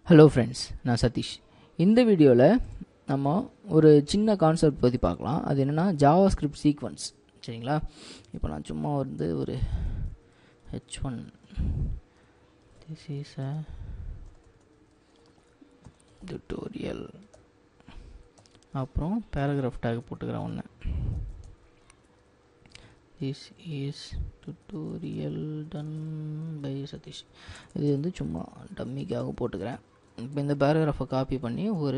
Hello friends, நான் சதீஷ். இந்த வீடியோவில் நம்ம ஒரு சின்ன கான்செப்ட் பற்றி பார்க்கலாம். அது என்னென்னா ஜாவாஸ்கிரிப்ட் சீக்வன்ஸ். சரிங்களா? இப்போ நான் சும்மா ஒரு h1 this is a tutorial அப்புறம் பேராகிராஃப் டேக் போட்டுக்கிறேன் ஒன்று. This is tutorial done by Sathish. இது வந்து சும்மா டம்மிக்காக போட்டுக்கிறேன். இப்போ இந்த பேராகிராஃபை காப்பி பண்ணி ஒரு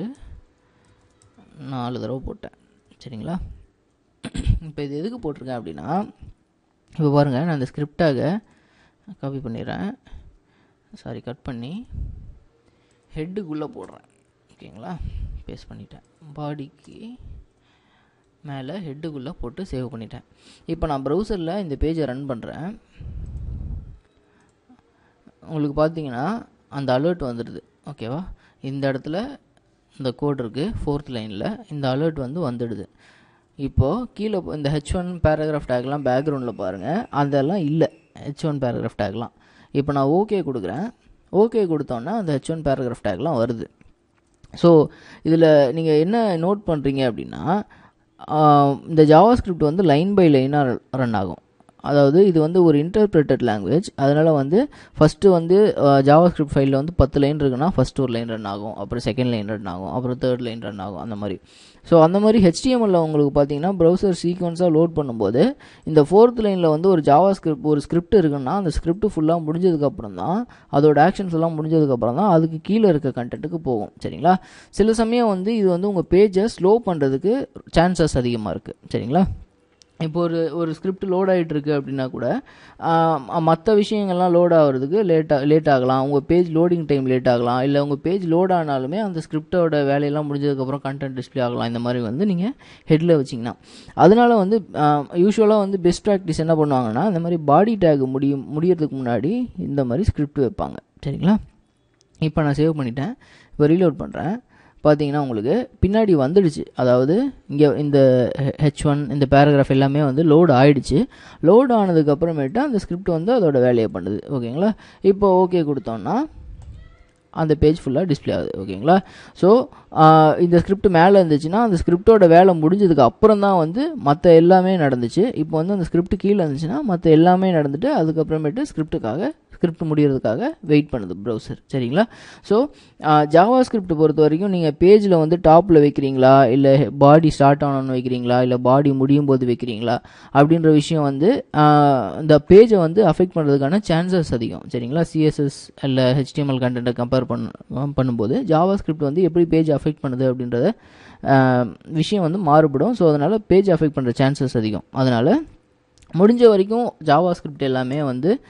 4 தடவை போட்டேன். சரிங்களா? இப்போ இது எதுக்கு போட்டிருக்கேன் அப்படின்னா, இப்போ பாருங்கள், நான் இந்த ஸ்கிரிப்டாக காப்பி பண்ணிடுறேன். கட் பண்ணி ஹெட்டுக்குள்ளே போடுறேன். ஓகேங்களா? பேஸ்ட் பண்ணிட்டேன். பாடிக்கு மேலே ஹெட்டுக்குள்ளே போட்டு சேவ் பண்ணிட்டேன். இப்போ நான் ப்ரௌசரில் இந்த பேஜை ரன் பண்ணுறேன். உங்களுக்கு பார்த்தீங்கன்னா அந்த அலர்ட் வந்துடுது. ஓகேவா? இந்த இடத்துல இந்த கோட் இருக்குது, 4th லைனில் இந்த அலர்ட் வந்துடுது. இப்போது கீழே இந்த h1 பேராகிராஃப் டேக்லாம் பேக்ரவுண்டில் பாருங்கள், அதெல்லாம் இல்லை. h1 பேராகிராஃப் டேக்லாம் இப்போ நான் ஓகே கொடுக்குறேன். ஓகே கொடுத்தோன்னா அந்த h1 பேராகிராஃப் டேக்லாம் வருது. ஸோ இதில் நீங்கள் என்ன நோட் பண்ணுறீங்க அப்படின்னா, இந்த ஜாவாஸ்கிரிப்ட் லைன் பை லைனாக ரன் ஆகும். அதாவது இது ஒரு இன்டர்பிரேட்டட் லாங்குவேஜ். அதனால் ஃபஸ்ட்டு ஜாவாஸ்கிரிப்ட் ஃபைலில் 10 லைன் இருக்குன்னா ஃபஸ்ட்டு ஒரு லைன் ரன் ஆகும், அப்புறம் செகண்ட் லைன் ரன் ஆகும், அப்புறம் தேர்ட் லைன் ரன் ஆகும், அந்த மாதிரி. ஸோ அந்த மாதிரி HTML உங்களுக்கு பார்த்தீங்கன்னா ப்ரௌசர் சீக்வன்ஸாக லோட் பண்ணும்போது இந்த 4th லைனில் ஒரு ஸ்கிரிப்ட் இருக்குன்னா அந்த ஸ்கிரிப்ட் ஃபுல்லாக முடிஞ்சதுக்கப்புறம் தான், அதோட ஆக்ஷன்ஸ் எல்லாம் முடிஞ்சதுக்கப்புறம் தான் அதுக்கு கீழே இருக்க கண்டென்ட்டுக்கு போகும். சரிங்களா? சில சமயம் இது உங்கள் பேஜை ஸ்லோ பண்ணுறதுக்கு சான்சஸ் அதிகமாக இருக்குது. சரிங்களா? இப்போ ஒரு ஸ்கிரிப்ட் லோட் ஆகிட்டு இருக்கு அப்படின்னா கூட மற்ற விஷயங்கள்லாம் லோட் ஆகிறதுக்கு லேட் ஆகலாம். உங்கள் பேஜ் லோடிங் டைம் லேட் ஆகலாம். இல்லை உங்கள் பேஜ் லோட் ஆனாலுமே அந்த ஸ்கிரிப்டோட வேலையெல்லாம் முடிஞ்சதுக்கப்புறம் கண்டென்ட் டிஸ்பிளே ஆகலாம். இந்த மாதிரி நீங்கள் ஹெட்டில் வச்சிங்கன்னா, அதனால யூஸ்வலாக பெஸ்ட் ப்ராக்டிஸ் என்ன பண்ணுவாங்கன்னா, இந்த மாதிரி பாடி டேக் முடியறதுக்கு முன்னாடி இந்த மாதிரி ஸ்கிரிப்ட் வைப்பாங்க. சரிங்களா? இப்போ நான் சேவ் பண்ணிட்டேன். இப்போ ரீலோட் பண்ணுறேன். பார்த்தீங்கன்னா உங்களுக்கு பின்னாடி வந்துடுச்சு. அதாவது இங்கே இந்த h1 இந்த பேராகிராஃப் எல்லாமே லோட் ஆகிடுச்சு. லோட் ஆனதுக்கப்புறமேட்டு அந்த ஸ்கிரிப்ட் அதோட வேலையை பண்ணுது. ஓகேங்களா? இப்போ ஓகே கொடுத்தோன்னா அந்த பேஜ் ஃபுல்லாக டிஸ்பிளே ஆகுது. ஓகேங்களா? ஸோ இந்த ஸ்கிரிப்ட் மேலே இருந்துச்சுன்னா அந்த ஸ்கிரிப்டோட வேலை முடிஞ்சதுக்கு அப்புறம் தான் மற்ற எல்லாமே நடந்துச்சு. இப்போ அந்த ஸ்கிரிப்ட் கீழே இருந்துச்சுன்னா மற்ற எல்லாமே நடந்துட்டு அதுக்கப்புறமேட்டு ஸ்கிரிப்ட் முடிகிறதுக்காக வெயிட் பண்ணுது ப்ரௌசர். சரிங்களா? ஸோ ஜாவாஸ்கிரிப்ட் பொறுத்த வரைக்கும் நீங்கள் பேஜில் டாப்பில் வைக்கிறீங்களா, இல்லை பாடி ஸ்டார்ட் ஆனோன்னு வைக்கிறீங்களா, இல்லை பாடி முடியும் போது வைக்கிறீங்களா அப்படின்ற விஷயம் இந்த பேஜை அஃபெக்ட் பண்ணுறதுக்கான சான்சஸ் அதிகம். சரிங்களா? CSS இல்லை HTML கண்டென்ட்டை கம்பேர் பண்ணும்போது ஜாவாஸ்கிரிப்ட் எப்படி பேஜ் அஃபெக்ட் பண்ணுது அப்படின்றத விஷயம் மாறுபடும். ஸோ அதனால் பேஜ் அஃபெக்ட் பண்ணுற சான்சஸ் அதிகம். அதனால் முடிஞ்ச வரைக்கும் ஜாவாஸ்கிரிப்ட் எல்லாமே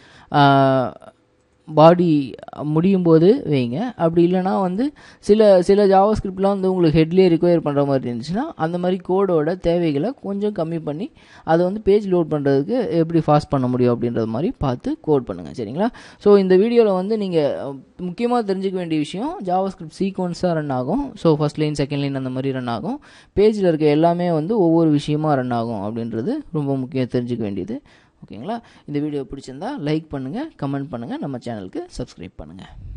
பாடி முடியும் போது வைங்க. அப்படி இல்லைனா சில ஜாவாஸ்கிரிப்ட்லாம் உங்களுக்கு ஹெட்லேயே ரிக்வயர் பண்ணுற மாதிரி இருந்துச்சுன்னா அந்த மாதிரி கோடோட தேவைகளை கொஞ்சம் கம்மி பண்ணி அதை பேஜ் லோட் பண்ணுறதுக்கு எப்படி ஃபாஸ்ட் பண்ண முடியும் அப்படின்றது மாதிரி பார்த்து கோட் பண்ணுங்கள். சரிங்களா? ஸோ இந்த வீடியோவில் நீங்கள் முக்கியமாக தெரிஞ்சுக்க வேண்டிய விஷயம், ஜாவாஸ்கிரிப்ட் சீக்வன்ஸாக ரன் ஆகும். So first line second line அந்த மாதிரி ரன் ஆகும். பேஜில் இருக்க எல்லாமே ஒவ்வொரு விஷயமா ரன் ஆகும் அப்படின்றது ரொம்ப முக்கியம் தெரிஞ்சுக்க வேண்டியது. ஓகேங்களா? இந்த வீடியோ பிடிச்சிருந்தா லைக் பண்ணுங்கள், கமெண்ட் பண்ணுங்கள், நம்ம சேனலுக்கு சப்ஸ்கிரைப் பண்ணுங்கள்.